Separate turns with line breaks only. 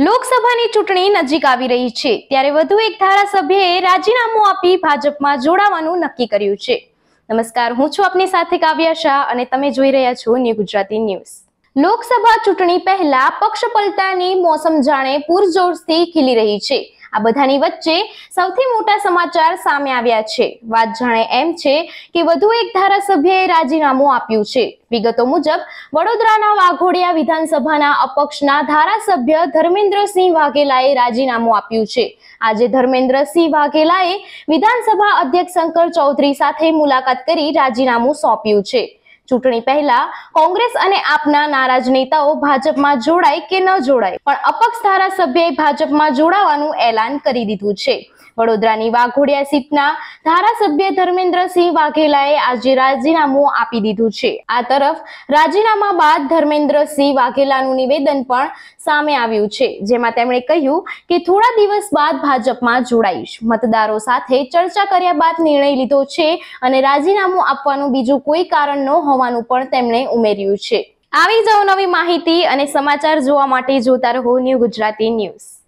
લોકસભાની ચૂંટણી નજીક આવી રહી છે ત્યારે વધુ એક ધારાસભ્યએ રાજીનામું આપી ભાજપમાં જોડાવાનું નક્કી કર્યું છે। નમસ્કાર, હું છું આપની સાથે કાવ્યા શાહ અને તમે જોઈ રહ્યા છો ન્યૂ ગુજરાતી ન્યૂઝ। લોકસભા ચૂંટણી પહેલા પક્ષ પલટાની મોસમ જાણે પૂરજોશથી ખીલી રહી છે। આ બધાની વચ્ચે સૌથી મોટા સમાચાર સામે આવ્યા છે। વાત જાણે એમ છે કે વધુ એક ધારાસભ્યએ રાજીનામું આપ્યું છે। વિગતો મુજબ વડોદરાના વાઘોડિયા વિધાનસભાના અપક્ષના ધારાસભ્ય ધર્મેન્દ્રસિંહ વાઘેલાએ રાજીનામું આપ્યું છે। આજે ધર્મેન્દ્રસિંહ વાઘેલાએ વિધાનસભા અધ્યક્ષ શંકર ચૌધરી સાથે મુલાકાત કરી રાજીનામું સોંપ્યું છે। ચૂંટણી પહેલા કોંગ્રેસ અને આપના નારાજ નેતાઓ ભાજપમાં જોડાય કે ન જોડાય, પણ અપક્ષ ધારાસભ્યએ ભાજપમાં જોડાવાનું એલાન કરી દીધું છે। વડોદરાની વાઘોડિયા સીટના ધારાસભ્ય ધર્મેન્દ્રસિંહ વાઘેલાએ આજે રાજીનામું આપી દીધું છે। આ તરફ રાજીનામા બાદ ધર્મેન્દ્રસિંહ વાઘેલાનું નિવેદન પણ સામે આવ્યું છે, જેમાં તેમણે કહ્યું કે થોડા દિવસ બાદ ભાજપમાં જોડાઈશ। મતદારો સાથે ચર્ચા કર્યા બાદ નિર્ણય લીધો છે અને રાજીનામું આપવાનું બીજું કોઈ કારણ ન હોવાનું પણ તેમણે ઉમેર્યું છે। આવી જ અવનવી માહિતી અને સમાચાર જોવા માટે જોતા રહો ન્યૂ ગુજરાતી ન્યૂઝ।